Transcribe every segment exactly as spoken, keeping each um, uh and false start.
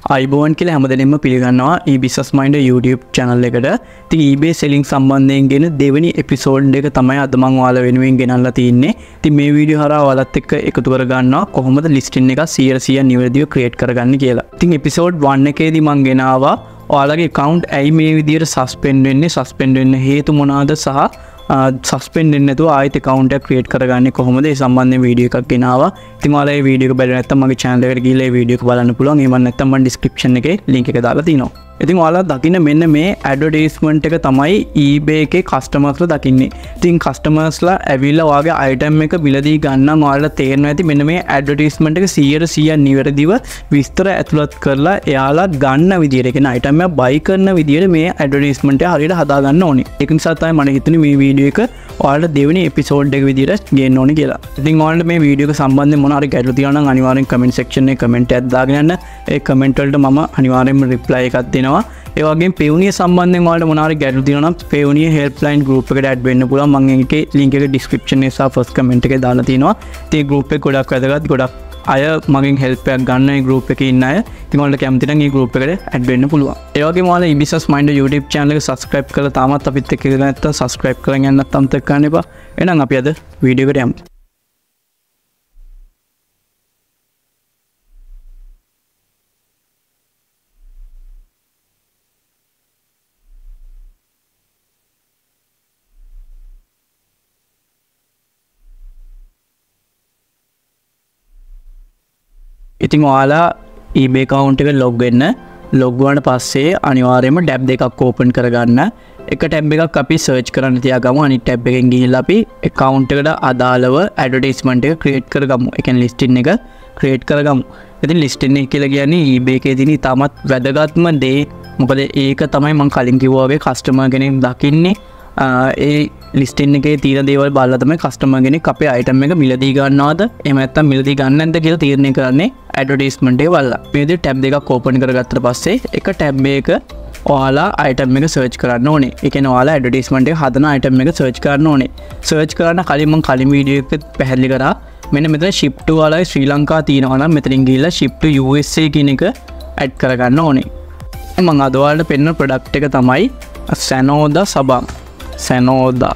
අයිබෝන් කියලා හැමදෙනෙම පිළිගන්නවා e-business mind YouTube channel එකට. ඉතින් eBay selling සම්බන්ධයෙන් ගෙන දෙවෙනි එපිසෝඩ් එක තමයි අද මම ඔයාලා වෙනුවෙන් ගෙනල්ලා තින්නේ. ඉතින් මේ වීඩියෝ හරහා ඔයාලත් එක්ක එකතු කර ගන්නවා කොහොමද listing එක සියයට සීයක් නිවැරදිව create කරගන්නේ කියලා. ඉතින් එපිසෝඩ් one එකේදී මම ගෙනාවා ඔයාලගේ account ඇයි මේ විදියට suspend වෙන්නේ, suspend වෙන්න හේතු මොනවාද සහ සස්පෙන්ඩ් වෙන්නේ නැතුව ආයෙත් account එක create කරගන්නේ කොහොමද ඒ සම්බන්ධයෙන් වීඩියෝ එකක් ගෙනාවා. ඉතින් ඔයාලා මේ වීඩියෝ එක බලලා නැත්නම් මගේ channel එකට ගිහලා මේ වීඩියෝ එක බලන්න පුළුවන්. එහෙම නැත්නම් මම description එකේ link එක දාලා තියෙනවා. ඉතින් ඔයාලා දකින්න මෙන්න මේ advertisement එක තමයි eBay එකේ customers ලා දකින්නේ. ඉතින් customers ලා ඇවිල්ලා ඔයාගේ item එක මිලදී ගන්නම් ඔයාලා තේරෙනවා ඇති මෙන්න මේ advertisement එක සියයට සීයක් නිවැරදිව විස්තර ඇතුළත් කරලා එයාලා ගන්න විදියට කියන item එක buy කරන විදියට මේ advertisement එක හරියට හදා ගන්න ඕනේ. ඒක නිසා තමයි මම හිතුනේ මේ වීඩියෝ එක ඔයාලට දෙවෙනි එපිසෝඩ් එක විදියට ගේන්න ඕනේ කියලා. ඉතින් ඔයාලට මේ වීඩියෝ එක සම්බන්ධයෙන් මොන හරි ගැටලු තියෙනවා නම් අනිවාර්යෙන් comment section එකේ comment එකක් දාගෙන යන්න. ඒ comment වලට මම අනිවාර්යෙන්ම reply එකක් දෙනවා. ඒ වගේම පෙවුනිය සම්බන්ධයෙන් ඔයාලට මොන හරි ගැටලු තියෙනවා නම් පෙවුනිය helpline group එකට add වෙන්න පුළුවන්. මම ඒකේ link එක description එකේ සහ first comment එකේ දාලා තියෙනවා. ඉතින් මේ group එක ගොඩක් වැදගත්. ගොඩක් අය මගෙන් help එකක් ගන්න මේ group එකේ ඉන්න අය. ඉතින් ඔයාලට කැමති නම් මේ group එකට add වෙන්න පුළුවන්. ඒ වගේම ඔයාලා e-business mind YouTube channel එක subscribe කරලා තාමත් අපිත් එක්ක ඉඳලා නැත්නම් subscribe කරගෙන යන්නත් අමතක කරන්න එපා. එහෙනම් අපි අද වීඩියෝ එකට යමු. ඉතින් ඔයාලා eBay account එක log වෙන්න log වුණාට පස්සේ අනිවාර්යයෙන්ම tab දෙකක් open කරගන්න. එක tab එකක් අපි search කරන්න තියාගමු. අනිත් tab එකෙන් ගිහිල්ලා අපි account එකට අදාළව advertisement එක create කරගමු. ඒ කියන්නේ listing එක create කරගමු. ඉතින් listing එක කියලා කියන්නේ eBay එකේ තියෙන ඉතාමත් වැදගත්ම දේ. මොකද ඒක තමයි මම කලින් කිව්වා වගේ customer කෙනෙක් දකින්නේ ඒ listing එකේ තියෙන දේවල් බලලා තමයි customer කෙනෙක් අපේ item එක මිලදී ගන්නවද එහෙම නැත්නම් මිලදී ගන්න නැද්ද කියලා තීරණය කරන්නේ advertisement එක බලලා. මේ විදිහට tab දෙකක් open කරගත්තට පස්සේ එක tab එක ඔයාලා item එක search කරන්න ඕනේ. ඒ කියන්නේ ඔයාලා advertisement එක හදන item එක search කරන්න ඕනේ. search කරන්න කලින් මම කලින් වීඩියෝ එකෙත් පැහැදිලි කරා මෙන්න මෙතන ship to ඔයාලා ශ්‍රී ලංකා තියෙනවා නම් මෙතනින් ගිහිල්ලා ship to U S A කියන එක add කරගන්න ඕනේ. මම අද ඔයාලට පෙන්නන product එක තමයි Sanoda සබන්. Sanoda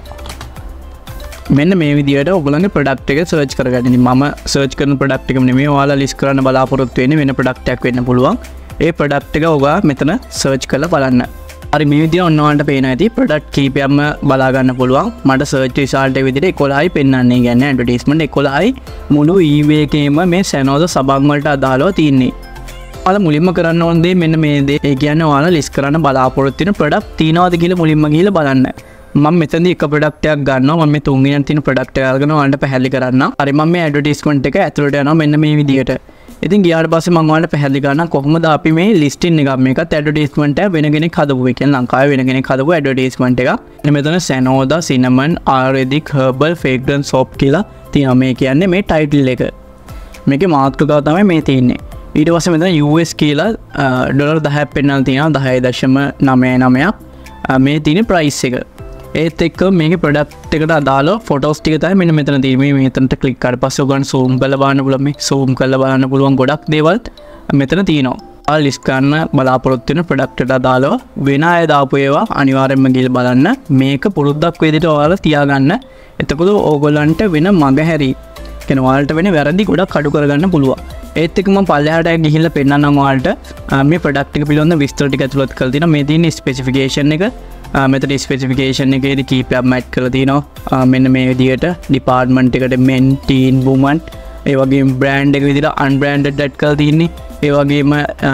මෙන්න මේ විදියට ඔයගොල්ලන්ගේ ප්‍රොඩක්ට් එක සර්ච් කරගන්න. ඉතින් මම සර්ච් කරන ප්‍රොඩක්ට් එකම නෙමෙයි ඔයාලා ලිස්ට් කරන්න බලාපොරොත්තු වෙන්නේ වෙන ප්‍රොඩක්ට් එකක් වෙන්න පුළුවන්. ඒ ප්‍රොඩක්ට් එක ඔයගා මෙතන සර්ච් කරලා බලන්න. හරි මේ විදියට ඔන්න ඔයාලට පේනවා ඇති ප්‍රොඩක්ට් කීපයක්ම බලා ගන්න පුළුවන්. මට සර්ච් රිසල්ට් එක විදියට එකොළහයි පෙන්වන්නේ. කියන්නේ ඇඩ්වර්ටයිස්මන්ට් එකොළහයි මුළු eBay එකේම මේ Sanoda සබන් වලට අදාළව තියෙන්නේ. ඔයාලා මුලින්ම කරන්න ඕන දේ මෙන්න මේ දේ. ඒ කියන්නේ ඔයාලා ලිස්ට් කරන්න බලාපොරොත්තු වෙන ප්‍රොඩක්ට් තියනවාද කියලා මුලින්ම ගිහලා බලන්න. මම මෙතනදී එක ප්‍රොඩක්ට් එකක් ගන්නවා. මම මේ තුන්වෙනියෙන් තියෙන ප්‍රොඩක්ට් එක අරගෙන ඔයාලට පැහැදිලි කරන්නම්. හරි මම මේ ඇඩ්වර්ටයිස්මන්ට් එක ඇතුළට යනවා මෙන්න මේ විදියට. ඉතින් ගියාට පස්සේ මම ඔයාලට පැහැදිලි කරන්නම් කොහොමද අපි මේ ලිස්ටින් එකක් මේකත් ඇඩ්වර්ටයිස්මන්ට් එක වෙන කෙනෙක් හදපු එක. කියන්නේ ලංකාවේ වෙන කෙනෙක් හදපු ඇඩ්වර්ටයිස්මන්ට් එකක්. ඉතින් මෙතන Sanoda cinnamon ayurvedic herbal fragrance soap කියලා තියෙනවා. මේ කියන්නේ මේ ටයිටල් එක. මේකේ මාතෘකාව තමයි මේ තියෙන්නේ. ඊට පස්සේ මෙතන U S කියලා ඩොලර් දහයක් පෙන්නලා තියෙනවා. දහය දශම නවය නවයක් මේ තියෙන ප්‍රයිස් එක. ඒත් එක්ක මේකේ ප්‍රොඩක්ට් එකට අදාළ ෆොටෝස් ටික තමයි මෙන්න මෙතන තියෙන්නේ. මේ මෙතනට ක්ලික් කරලා පස්සේ ඔයගොල්ලන් zoom කරලා බලන්න පුළුවන්. මේ zoom කරලා බලන්න පුළුවන් ගොඩක් දේවල් මෙතන තියෙනවා. ඔයාලා ලිස්ට් කරන්න බලාපොරොත්තු වෙන ප්‍රොඩක්ට් එකට අදාළව වෙන අය දාපු ඒවා අනිවාර්යෙන්ම ගිහලා බලන්න. මේක පුරුද්දක් විදිහට ඔයාලා තියාගන්න. එතකොට ඕගොල්ලන්ට වෙන මග හැරි කියන ඔයාලට වෙන වැරදි ගොඩක් අඩු කරගන්න පුළුවන්. ඒත් එක්ක මම පල්ලෙහාට ගිහිල්ලා පෙන්නන්නම් ඔයාලට මේ ප්‍රොඩක්ට් එක පිළිබඳ විස්තර ටික ඇතුළත් කරලා තියෙනවා. මේ තියෙන ස්පෙસિෆිකේෂන් එක මෙතන ස්පෙසිෆිකේෂන් එකේදී කීපයක්ම ඇඩ් කරලා තියෙනවා. මෙන්න මේ විදියට ඩිපාර්ට්මන්ට් එකට men teen women ඒ වගේම බ්‍රෑන්ඩ් එක විදියට unbranded ඇඩ් කරලා තියෙන්නේ. ඒ වගේම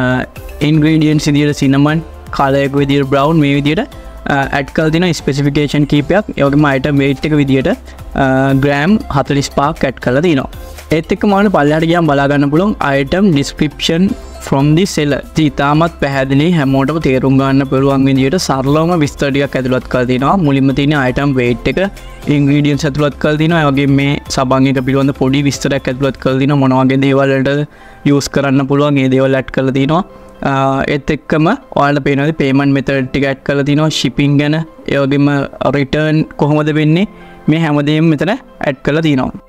ingredients විදියට cinnamon, color එක විදියට brown මේ විදියට ඇඩ් කරලා තියෙනවා ස්පෙසිෆිකේෂන් කීපයක්. ඒ වගේම item weight එක විදියට ග්‍රෑම් හතළිස් පහක් ඇඩ් කරලා තියෙනවා. ඒත් එක්ක මම පල්ලෙහාට ගියාම බලා ගන්න පුළුවන් item description from the seller. ඉතාමත් පැහැදිලි හැමෝටම තේරුම් ගන්න පුළුවන් විදියට සරලවම විස්තර ටිකක් ඇතුළත් කරලා තිනවා. මුලින්ම තියෙන item weight එක, ingredients ඇතුළත් කරලා තිනවා. ඒ වගේම මේ සබන් එක පිළිබඳ පොඩි විස්තරයක් ඇතුළත් කරලා තිනවා. මොන වගේ දේවල් වලට use කරන්න පුළුවන් ඒ දේවල් ඇඩ් කරලා තිනවා. ඒත් එක්කම ඔයාලට පේනවා payment method ටික ඇඩ් කරලා තිනවා. shipping ගැන, ඒ වගේම return කොහොමද වෙන්නේ මේ හැමදේම මෙතන ඇඩ් කරලා තිනවා.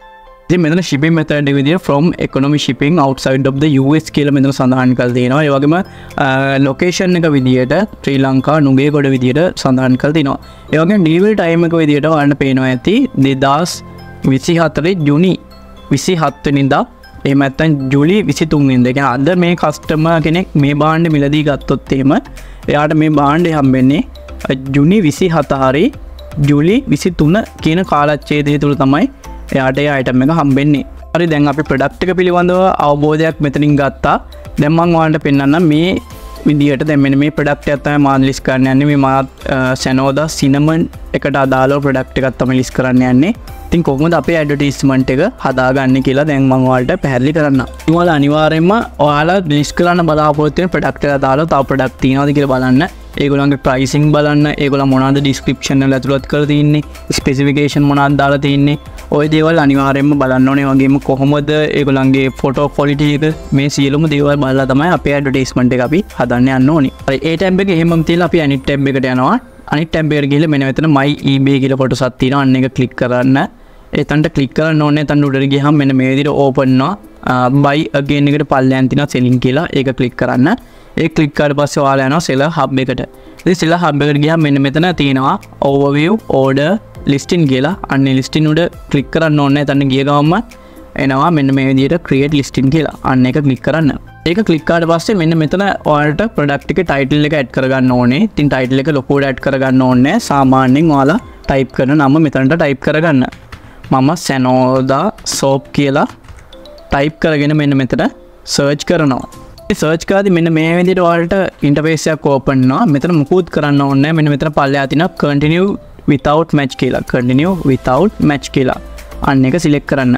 ඉතින් මෙතන shipping method එක විදියට from economy shipping outside of the U S කියලා මෙතන සඳහන් කරලා තියෙනවා. ඒ වගේම location එක විදියට ශ්‍රී ලංකා නුගේගොඩ විදියට සඳහන් කරලා තිනවා. ඒ වගේම delivery time එක විදියට ඔයාලට පේනවා ඇති දෙදාස් විසිහතර ජුනි විසිහත් වෙනිදා එහෙම නැත්නම් ජූලි විසිතුන් වෙනිදා. ඒ කියන්නේ අද මේ කස්ටමර් කෙනෙක් මේ භාණ්ඩ මිලදී ගත්තොත් එහෙම එයාට මේ භාණ්ඩය හම්බෙන්නේ ජුනි විසිහත හරි ජූලි විසිතුන කියන කාලච්ඡේදය තුල තමයි එයාට ඒ අයිටම් එක හම්බෙන්නේ. හරි දැන් අපි ප්‍රොඩක්ට් එක පිළිබඳව අවබෝධයක් මෙතනින් ගත්තා. දැන් මම ඔයාලට පෙන්නන්නම් මේ විදියට දැන් මෙන්න මේ ප්‍රොඩක්ට් එක තමයි මම ලිස්ට් කරන්න යන්නේ. මේ මා සැනෝදා සිනමන් එකට අදාළව ප්‍රොඩක්ට් එකක් තමයි ලිස්ට් කරන්න යන්නේ. ඉතින් කොහොමද අපේ ඇඩ්වර්ටයිස්මන්ට් එක හදාගන්නේ කියලා දැන් මම ඔයාලට පැහැදිලි කරන්නම්. ඉතින් ඔයාලා අනිවාර්යයෙන්ම ඔයාලා ලිස්ට් කරන්න බලාපොරොත්තු වෙන ප්‍රොඩක්ට් එකට අදාළව තව ප්‍රොඩක්ට් තියෙනවද කියලා බලන්න. ඒගොල්ලන්ගේ ප්‍රයිසිං බලන්න, ඒගොල්ලෝ මොනවද ඩිස්ක්‍රිප්ෂන් වල ඇතුළත් කරලා තින්නේ, ස්පෙસિෆිකේෂන් මොනවද දාලා තින්නේ, ওই දේවල් අනිවාර්යයෙන්ම බලන්න ඕනේ. වගේම කොහොමද ඒගොල්ලන්ගේ ෆොටෝ ක්වොලිටි එක, මේ සියලුම දේවල් බලලා තමයි අපේ ඇඩ්වර්ටයිස්මන්ට් එක අපි හදන්න යන්න ඕනේ. හරි ඒ ටැබ් එකේ එහෙමම තියලා අපි අනිත් ටැබ් එකට යනවා. අනිත් ටැබ් එකට ගිහලා මෙන්න මෙතන my eBay කියලා කොටසක් තියෙනවා. අන්න එක ක්ලික් කරන්න. එතනට ක්ලික් කරන්න ඕනේ. එතන උඩට ගියහම මෙන්න මේ විදිහට ඕපන් වෙනවා. buy again එකට පල්ලෙයන් තියෙනවා selling කියලා. ඒක ක්ලික් කරන්න. ඒ ක්ලික් කරලා පස්සේ ඔයාලා යනවා seller hub එකට. ඉතින් seller hub එකට ගියාම මෙන්න මෙතන තියෙනවා overview order listing කියලා. අන්න listing උඩ ක්ලික් කරන්න ඕනේ. එතන ගිය ගමන්ම එනවා මෙන්න මේ විදිහට create listing කියලා. අන්න ඒක ක්ලික් කරන්න. ඒක ක්ලික් කරාට පස්සේ මෙන්න මෙතන ඔයාලට product එකේ title එක add කරගන්න ඕනේ. ඉතින් title එක ලොකුවට add කරගන්න ඕනේ. සාමාන්‍යයෙන් ඔයාලා type කරන නම මෙතනට type කරගන්න. මම සැනෝදා soap කියලා type කරගෙන මෙන්න මෙතන search කරනවා. සර්ච් කරද්දි මෙන්න මේ විදිහට ඔයාලට ඉන්ටර්ෆේස් එකක් ඕපන් වෙනවා. මෙතන මුකුත් කරන්න ඕනේ නැහැ. මෙන්න මෙතන පල්ලෙහා තියෙනවා continue without match කියලා. continue without match කියලා. අන්න එක select කරන්න.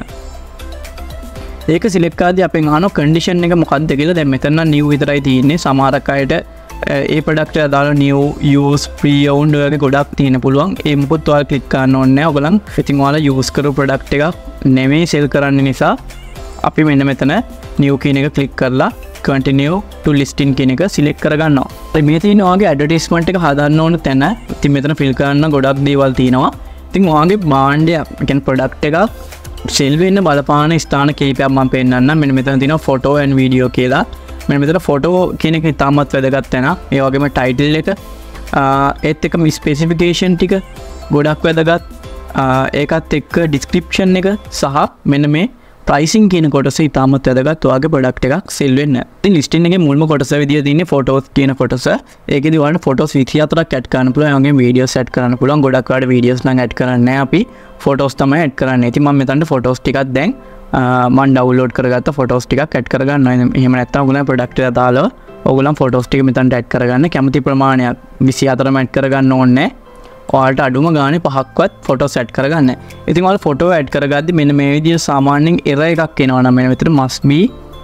ඒක select කරද්දි අපෙන් අහනවා condition එක මොකක්ද කියලා. දැන් මෙතන නම් new විතරයි තියෙන්නේ. සමහරක් අයට ඒ product එක දාලා new use pre-owned වගේ ගොඩක් තියෙන පුළුවන්. ඒ මුකුත් ඔයාලා click කරන්න ඕනේ නැහැ. ඔයගොල්ලන් ඉතින් ඔයාලා use කරපු product එකක් නෙමෙයි sell කරන්න නිසා අපි මෙන්න මෙතන new කියන එක click කරලා continue to listing කියන එක select කරගන්නවා. හරි මේ තියෙන ඔයාගේ advertisement එක හදන්න ඕන තැන. ඉතින් මෙතන fill කරන්න ගොඩක් දේවල් තියෙනවා. ඉතින් ඔයාගේ භාණ්ඩය, ඒ කියන්නේ product එකක් sell වෙන්න බලපාන ස්ථාන කීපයක් මම පෙන්නන්නම්. මෙන්න මෙතන තියෙනවා photo and video කියලා. මෙන්න මෙතන photo කියන එක ඉතාමත් වැදගත් තැන. ඒ වගේම title එක ඒත් එක්කම specification ටික ගොඩක් වැදගත්. ඒකත් එක්ක description එක සහ මෙන්න මේ pricing කියන කොටස ඉතාමත් වැදගත් ඔයාගේ product එකක් sell වෙන්න. ඉතින් listing එකේ මුල්ම කොටස විදිය තියෙන්නේ photos කියන කොටස. ඒකෙදි ඔයාලට photos විසිහතරක් add කරන්න පුළුවන්. ඒ වගේම videos add කරන්න පුළුවන්. ගොඩක් ඔයාලට videos නම් add කරන්නේ නැහැ. අපි photos තමයි add කරන්නේ. ඉතින් මම මෙතනට photos ටිකක් දැන් මම download කරගත්ත photos ටිකක් add කරගන්නවා. එහෙම නැත්නම් ඔයගොල්ලෝ product එකට දාලා ඔයගොල්ලන් photos ටික මෙතනට add කරගන්න. කැමති ප්‍රමාණයක් විසිහතරම add කරගන්න ඕනේ. ඔයාලට අඩුම ගානේ පහක්වත් ෆොටෝස් ඇඩ් කරගන්න. ඉතින් ඔයාලා ෆොටෝ ඇඩ් කරගද්දි මෙන්න මේ විදිහට සාමාන්‍යයෙන් error එකක් එනවා නම් මෙන්න මෙතන must be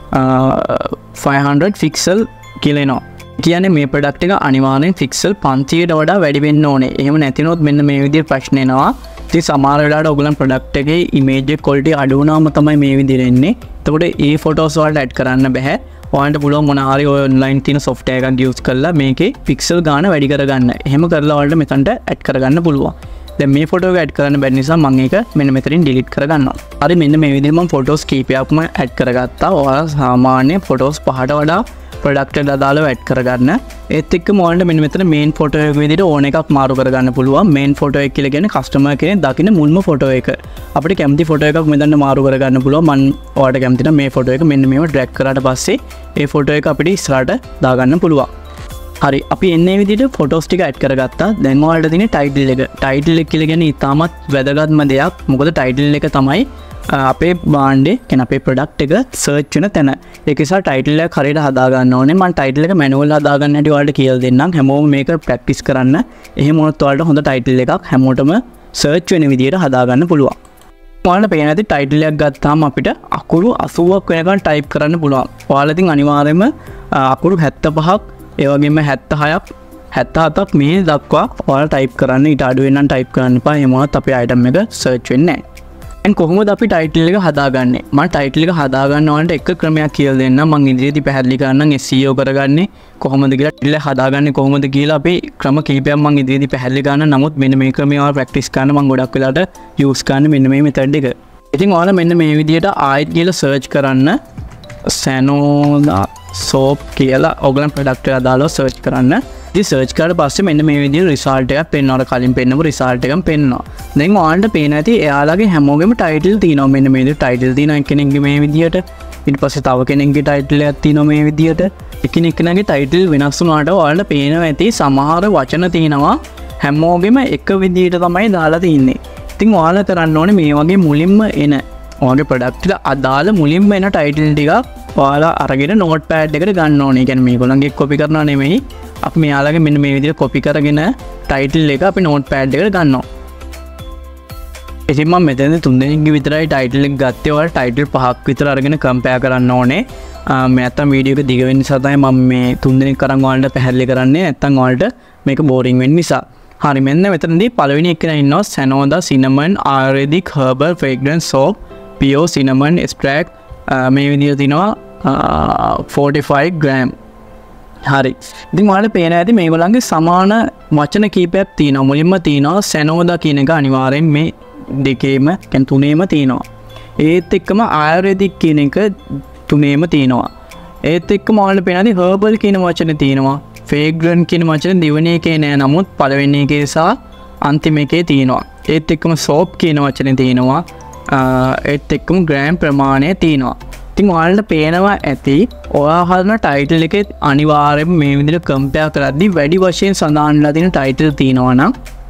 five hundred pixel කියලා එනවා. කියන්නේ මේ ප්‍රොඩක්ට් එක අනිවාර්යෙන් pixel පන්සියයට වඩා වැඩි වෙන්න ඕනේ. එහෙම නැතිනොත් මෙන්න මේ විදිහට ප්‍රශ්න එනවා. ඉතින් සමහර වෙලාවට ඔයගොල්ලන් ප්‍රොඩක්ට් එකේ image එක quality අඩු වුණාම තමයි මේ විදිහට එන්නේ. එතකොට ඒ ෆොටෝස් වලට ඇඩ් කරන්න බෑ. ඔයාලට පුළුවන් මොන හරි ඔන්ලයින් තියෙන software එකක් use කරලා මේකේ pixel ගාන වැඩි කරගන්න. එහෙම කරලා ඔයාලට මෙතනට add කරගන්න පුළුවන්. දැන් මේ ෆොටෝ එක add කරන්න බැරි නිසා මම ඒක මෙන්න මෙතනින් delete කරගන්නවා. හරි මෙන්න මේ විදිහට මම photos කීපයක්ම add කරගත්තා. ඔයාලා සාමාන්‍ය photos පහට වඩා product එකට අදාළව add කරගන්න. ඒත් එක්කම ඔයාලට මෙන්න මෙතන main photo එක විදිහට ඕන එකක් මාරු කරගන්න පුළුවන්. main photo එක කියලා කියන්නේ customer කෙනෙක් දකින්න මුල්ම photo එක. අපිට කැමති photo එකක් මෙතන මාරු කරගන්න පුළුවන්. මම ඔයාලට කැමති නම් මේ photo එක මෙන්න මේව drag කරාට පස්සේ ඒ photo එක අපිට ඉස්සරහට දාගන්න පුළුවන්. හරි අපි එන්නේ විදිහට photos ටික add කරගත්තා. දැන් ඔයාලට තියෙන title එක. title එක කියලා කියන්නේ ඉතාමත් වැදගත්ම දෙයක්. මොකද title එක තමයි අපේ භාණ්ඩේ කියන අපේ ප්‍රොඩක්ට් එක සර්ච් වෙන තැන. ඒක නිසා ටයිටල් එක හරියට හදා ගන්න ඕනේ. මම ටයිටල් එක මැනුවල් හදා ගන්න හැටි ඔයාලට කියලා දෙන්නම්. හැමෝම මේක ප්‍රැක්ටිස් කරන්න. එහෙම වුණොත් ඔයාලට හොඳ ටයිටල් එකක් හැමෝටම සර්ච් වෙන විදිහට හදා ගන්න පුළුවන්. ඔයාලට පේන ඇති ටයිටල් එකක් ගත්තාම අපිට අකුරු අසූවක් වෙනකන් ටයිප් කරන්න පුළුවන්. ඔයාලා ඉතින් අනිවාර්යයෙන්ම අකුරු හැත්තපහක් ඒ වගේම හැත්තහයක් හැත්තහතක් මේ දක්වා ඔයාලා ටයිප් කරන්න. ඊට අඩු වෙනනම් ටයිප් කරන්න එපා. එහෙම වුණොත් අපේ අයිටම් එක සර්ච් වෙන්නේ නැහැ. කොහොමද අපි ටයිටල් එක හදාගන්නේ? මම ටයිටල් එක හදාගන්න ඕනට එක ක්‍රමයක් කියලා දෙන්නම්. මම ඉදිරියේදී පැහැදිලි කරන්නම් S E O කරගන්නේ කොහොමද කියලා. ටයිටල් හදාගන්නේ කොහොමද කියලා අපි ක්‍රම කිහිපයක් මම ඉදිරියේදී පැහැදිලි කරන්න. නමුත් මෙන්න මේ ක්‍රමය ඔයාලා ප්‍රැක්ටිස් කරන්න මම ගොඩක් වෙලාවට යූස් කරන්නේ මෙන්න මේ මෙතඩ් එක. ඉතින් ඔයාලා මෙන්න මේ විදිහට ආයෙත් ගිහලා සර්ච් කරන්න සැනෝලා සෝප් කියලා ඔයගලන් ප්‍රොඩක්ට් එක දාලා සර්ච් කරන්න. ඉතින් සර්ච් කරලා පස්සේ මෙන්න මේ විදිහට රිසල්ට් එකක් පෙන්වනවා. කලින් පෙන්නපු රිසල්ට් එකක් පෙන්වනවා. දැන් ඔයාලට පේනවා ඇති එයාලගේ හැමෝගෙම ටයිටල් තියෙනවා. මෙන්න මේ විදිහට ටයිටල් තියෙනවා කෙනෙක්ගේ මේ විදිහට. ඊට පස්සේ තව කෙනෙක්ගේ ටයිටල් එකක් තියෙනවා මේ විදිහට. එකිනෙකගේ ටයිටල් වෙනස් වුණාට ඔයාලට පේනවා ඇති සමහර වචන තියෙනවා හැමෝගෙම එක විදිහට තමයි දාලා තින්නේ. ඉතින් ඔයාලා කරන්න ඕනේ මේ වගේ මුලින්ම එන ඔයාගේ ප්‍රොඩක්ට් එක අදාළ මුලින්ම එන ටයිටල් ටික ඔයාලා අරගෙන නෝට් පෑඩ් එකට ගන්න ඕනේ. ඒ කියන්නේ මේගොල්ලන්ගේ කොපි කරනවා නෙමෙයි. අපි මෙයාලගේ මෙන්න මේ විදිහට කොපි කරගෙන ටයිටල් එක අපි නෝට් පෑඩ් එකට ගන්නවා. ඉතින් මම මෙතන තුන් දෙනෙක්ගේ විතරයි ටයිටල් එක ගත්තේ. ඔයාලා ටයිටල් පහක් විතර අරගෙන කම්පෙයාර් කරන්න ඕනේ. මම නැත්තම් වීඩියෝ එක දිග වෙන්න නිසා තමයි මම මේ තුන් දෙනෙක් කරන් ඔයාලට පැහැදිලි කරන්නේ. නැත්තම් ඔයාලට මේක බෝරින් වෙන්න නිසා. හරි මෙන්න මෙතනදී පළවෙනි එක ඉන්නවා Sanoda Cinnamon Ayurvedic Herbal Fragrance Soap Pure Cinnamon Extract මේ විදිහට තිනවා forty-five gram. හරි. ඉතින් ඔයාලට පේනවා ඇති මේගොල්ලන්ගේ සමාන වචන කීපයක් තියෙනවා. මුලින්ම තියෙනවා Sanoda කියන එක අනිවාර්යෙන් මේ දෙකේම කියන්නේ තුනේම තියෙනවා. ඒත් එක්කම Ayurvedic කියන එක තුනේම තියෙනවා. ඒත් එක්කම ඔයාලට පේනවා ඇති herbal කියන වචනේ තියෙනවා. fragrant කියන වචනේ දෙවෙනි එකේ නෑ නමුත් පළවෙනි එකේ සහ අන්තිම එකේ තියෙනවා. ඒත් එක්කම soap කියන වචනේ තියෙනවා. ඒත් එක්කම gram ප්‍රමාණය තියෙනවා. ඉතින් ඔයාලට පේනවා ඇති ඔයා හදන ටයිටල් එකේ අනිවාර්යයෙන්ම මේ විදිහට කම්පෙයාර් කරද්දී වැඩි වශයෙන් සඳහන්ලා තියෙන ටයිටල් තියෙනවා නම්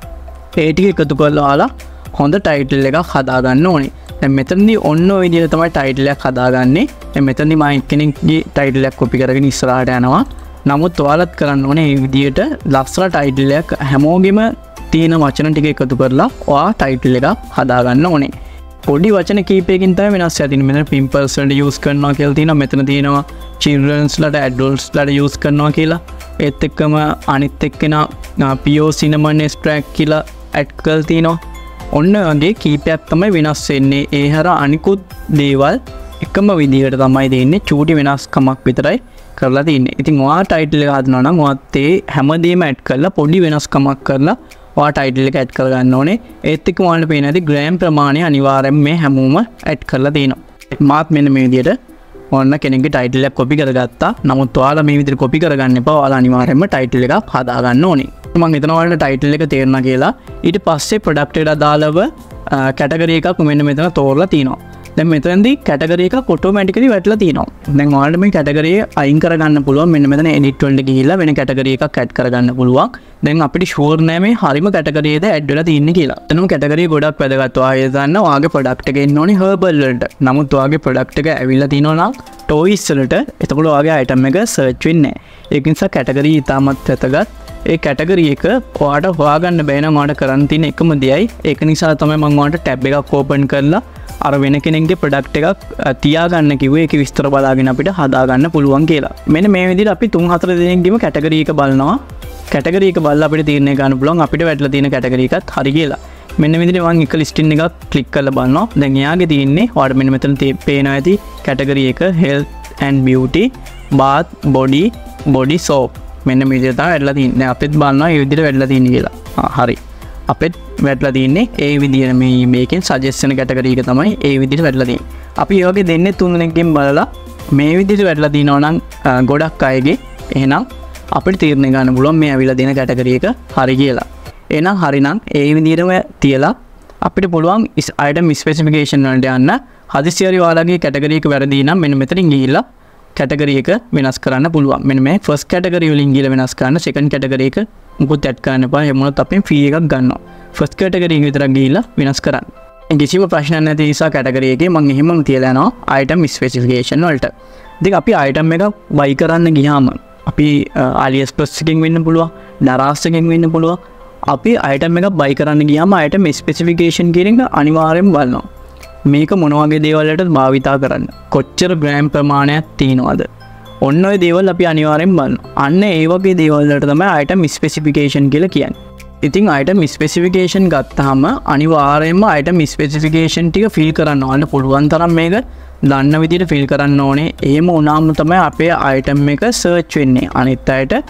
ඒ ටික එකතු කරලා ඔයාලා හොඳ ටයිටල් එකක් හදාගන්න ඕනේ. දැන් මෙතනදී ඔන්න ඔය විදිහට තමයි ටයිටල් එකක් හදාගන්නේ. දැන් මෙතනදී මම කෙනෙක්ගේ ටයිටල් එකක් කොපි කරගෙන ඉස්සරහට යනවා. නමුත් ඔයාලත් කරන්න ඕනේ මේ විදිහට ලස්සන ටයිටල් එකක් හැමෝගෙම තියෙන වචන ටික එකතු කරලා ඔයා ටයිටල් එකක් හදාගන්න ඕනේ. පොඩි වචන කීපයකින් තමයි වෙනස් වෙලා තියෙන්නේ. මෙතන pimples වලට use කරනවා කියලා තියෙනවා. මෙතන තියෙනවා children's ලට adults ලට use කරනවා කියලා. ඒත් එක්කම අනිත් එක්කෙනා pure cinnamon extract කියලා add කරලා තියෙනවා. ඔන්න වගේ කීපයක් තමයි වෙනස් වෙන්නේ. ඒ හැර අනිකුත් දේවල් එකම විදිහට තමයි දෙන්නේ. චූටි වෙනස්කමක් විතරයි කරලා තින්නේ. ඉතින් ඔයා ටයිටල් එක හදනවා නම් ඔයත් ඒ හැමදේම ඇඩ් කරලා පොඩි වෙනස්කමක් කරලා ඔයා ටයිටල් එක ඇඩ් කරගන්න ඕනේ. ඒත් එක්ක ඔයාලට පේන ඇති ග්‍රෑම් ප්‍රමාණය අනිවාර්යෙන් මේ හැමෝම ඇඩ් කරලා තියෙනවා. මාත් මෙන්න මේ විදිහට ඔන්න කෙනෙක්ගේ ටයිටල් එකක් කොපි කරගත්තා. නමුත් ඔයාලා මේ විදිහට කොපි කරගන්න එපා. ඔයාලා අනිවාර්යෙන්ම ටයිටල් එකක් හදාගන්න ඕනේ. මම හිතනවා ඔයාලට ටයිටල් එක තේරුණා කියලා. ඊට පස්සේ ප්‍රොඩක්ට් එකට අදාළව කැටගරි එකක් මෙන්න මෙතන තෝරලා තියෙනවා. දැන් මෙතනදී කැටගරි එකක් ඔටෝමැටිකලි වැටලා තියෙනවා. දැන් ඔයාලට මේ කැටගරිය අයින් කරගන්න පුළුවන්. මෙන්න මෙතන edit වලට ගිහිල්ලා වෙන කැටගරි එකක් ඇඩ් කරගන්න පුළුවන්. දැන් අපිට ෂුවර් නෑ මේ හරිම කැටගරියද ඇඩ් වෙලා තියෙන්නේ කියලා. එතනම කැටගරිය ගොඩක් වැදගත්. ඔයා දන්න ඔයාගේ ප්‍රොඩක්ට් එක එන්න ඕනේ herbal වලට. නමුත් ඔයාගේ ප්‍රොඩක්ට් එක ඇවිල්ලා තියෙනවා නම් toys වලට. එතකොට ඔයාගේ item එක search වෙන්නේ නෑ. ඒක නිසා කැටගරි ඉතාමත් වැදගත්. ඒ කැටගරි එක ඔයාට හොයාගන්න බැහැ නම් ඔයාට කරන්න තියෙන එකම දෙයයි. ඒක නිසා තමයි මම ඔයාලට ටැබ් එකක් ඕපන් කරලා අර වෙන කෙනෙක්ගේ ප්‍රොඩක්ට් එකක් තියාගන්න කිව්වේ. ඒක විස්තර බලාගෙන අපිට හදාගන්න පුළුවන් කියලා. මෙන්න මේ විදිහට අපි තුන් හතර දෙනෙක්ගේම කැටගරි එක බලනවා. කැටගරි එක බලලා අපිට තීරණය ගන්න පුළුවන් අපිට වැටලා තියෙන කැටගරි එකත් හරි කියලා. මෙන්න විදිහට මම එක ලිස්ටින් එකක් ක්ලික් කරලා බලනවා. දැන් එයාගේ තියෙන්නේ ඔයාලට මෙන්න මෙතන පේනවා ඇති කැටගරි එක health and beauty bath body body soap. මෙන්න මේ විදිහට තමයි වැටලා තින්නේ. අපිත් බලනවා මේ විදිහට වැටලා තින්නේ කියලා. ආ හරි. අපිත් වැටලා තින්නේ ඒ විදිහට මේ මේකෙන් සජෙස්ට් වෙන කැටගරි එක තමයි ඒ විදිහට වැටලා තියෙන්නේ. අපි ඒ වගේ දෙන්නේ තුන් දෙනෙක්ගෙන් බලලා මේ විදිහට වැටලා තිනවා නම් ගොඩක් අයගේ එහෙනම් අපිට තීරණය ගන්න පුළුවන් මේ ඇවිල්ලා දෙන කැටගරි එක හරි කියලා. එහෙනම් හරිනම් ඒ විදිහටම තියලා අපිට පුළුවන් item specification වලට යන්න. හදිසියෙ ඔයාලගේ කැටගරි එක වැරදි නම් මෙන්න මෙතනින් ගිහිල්ලා කැටගරි එක වෙනස් කරන්න පුළුවන්. මෙන්න මේ ෆස්ට් කැටගරි වලින් ගිහලා වෙනස් කරන්න. සෙකන්ඩ් කැටගරි එක මුකුත් ඇඩ් කරන්න එපා. එහෙම වුණොත් අපෙන් ෆී එකක් ගන්නවා. ෆස්ට් කැටගරි එක විතරක් ගිහලා වෙනස් කරන්න. කිසිම ප්‍රශ්නයක් නැති නිසා කැටගරි එකේ මම එහෙමම තියලා යනවා item specification වලට. ඉතින් අපි item එක buy කරන්න ගියාම අපි AliExpress එකෙන් වෙන්න පුළුවන්, Daraz එකෙන් වෙන්න පුළුවන්. අපි item එක buy කරන්න ගියාම item specification කියන එක අනිවාර්යෙන් බලනවා. මේක මොන වගේ දේවල් වලටද භාවිතා කරන්න, කොච්චර ග්‍රෑම් ප්‍රමාණයක් තියෙනවද, ඔන්න ඔය දේවල් අපි අනිවාර්යෙන් බලනවා. අන්න ඒ වගේ දේවල් වලට තමයි item specification කියලා කියන්නේ. ඉතින් item specification ගත්තාම අනිවාර්යයෙන්ම item specification ටික fill කරන්න ඕන. පුළුවන් තරම් මේක දන්න විදිහට fill කරන්න ඕනේ. එහෙම වුණාම තමයි අපේ item එක search වෙන්නේ. අනිත් අයට